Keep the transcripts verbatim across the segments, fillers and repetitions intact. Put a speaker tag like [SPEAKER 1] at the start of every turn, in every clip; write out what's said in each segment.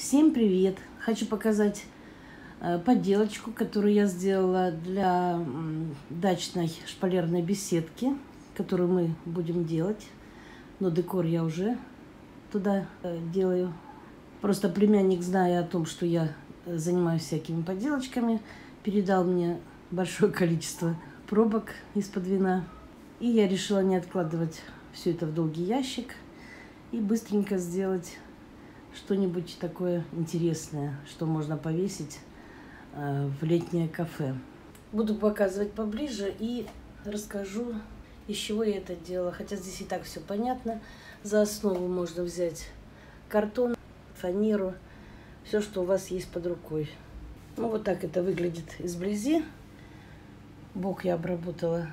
[SPEAKER 1] Всем привет! Хочу показать э, поделочку, которую я сделала для м, дачной шпалерной беседки, которую мы будем делать. Но декор я уже туда э, делаю. Просто племянник, зная о том, что я занимаюсь всякими поделочками, передал мне большое количество пробок из-под вина. И я решила не откладывать все это в долгий ящик и быстренько сделать что-нибудь такое интересное, что можно повесить э, в летнее кафе. Буду показывать поближе и расскажу, из чего я это делала. Хотя здесь и так все понятно. За основу можно взять картон, фанеру, все, что у вас есть под рукой. Ну, вот так это выглядит изблизи. Бок я обработала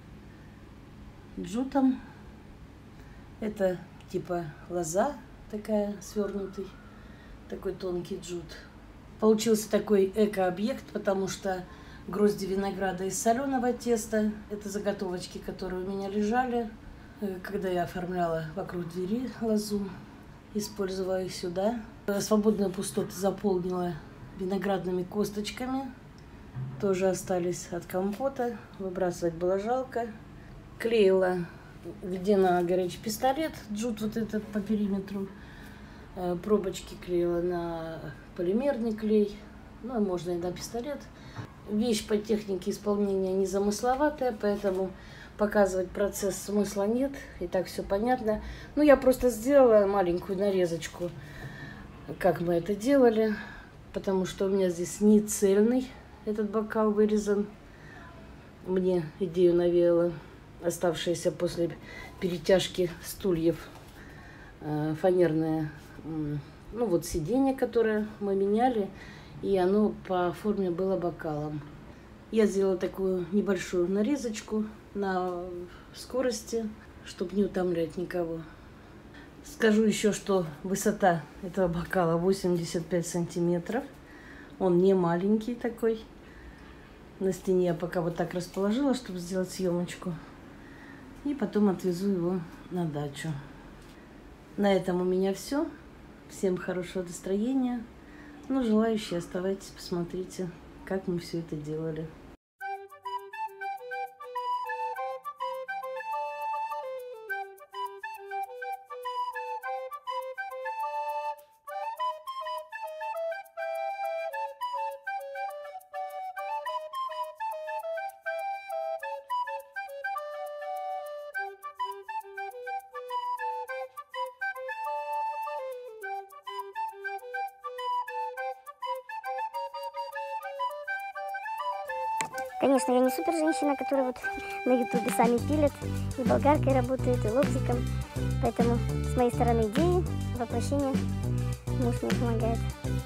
[SPEAKER 1] джутом. Это типа лоза такая, свернутый, такой тонкий джут. Получился такой эко-объект, потому что грозди винограда из соленого теста. Это заготовочки, которые у меня лежали, когда я оформляла вокруг двери лозу. Использовала их сюда. Свободные пустоты заполнила виноградными косточками. Тоже остались от компота. Выбрасывать было жалко. Клеила, где на горячий пистолет, джут вот этот по периметру. Пробочки клеила на полимерный клей. Ну, можно и на пистолет. Вещь по технике исполнения незамысловатая, поэтому показывать процесс смысла нет. И так все понятно. Ну, я просто сделала маленькую нарезочку, как мы это делали. Потому что у меня здесь не цельный этот бокал вырезан. Мне идею навеяла оставшаяся после перетяжки стульев фанерное, ну вот сиденье, которое мы меняли, и оно по форме было бокалом. Я сделала такую небольшую нарезочку на скорости, чтобы не утомлять никого. Скажу еще, что высота этого бокала восемьдесят пять сантиметров. Он не маленький такой. На стене я пока вот так расположила, чтобы сделать съемочку. И потом отвезу его на дачу. На этом у меня все. Всем хорошего настроения. Ну, желающие, оставайтесь, посмотрите, как мы все это делали.
[SPEAKER 2] Конечно, я не супер женщина, которая вот на ютубе сами пилит, и болгаркой работает, и лобзиком. Поэтому с моей стороны идеи, воплощение муж мне помогает.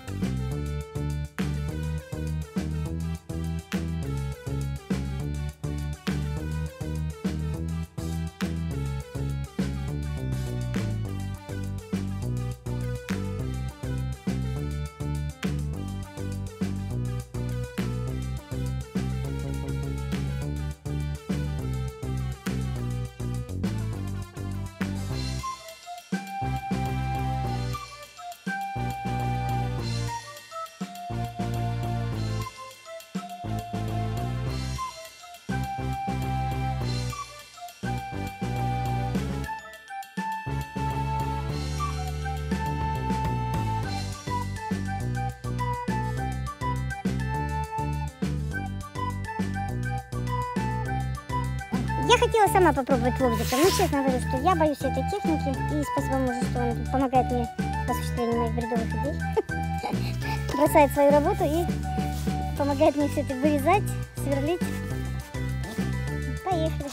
[SPEAKER 2] Я хотела сама попробовать лобзиком, но честно говорю, что я боюсь этой техники, и спасибо мужу, что он помогает мне в осуществлении моих бредовых идей. Бросает свою работу и помогает мне все это вырезать, сверлить. Поехали.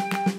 [SPEAKER 2] Пока.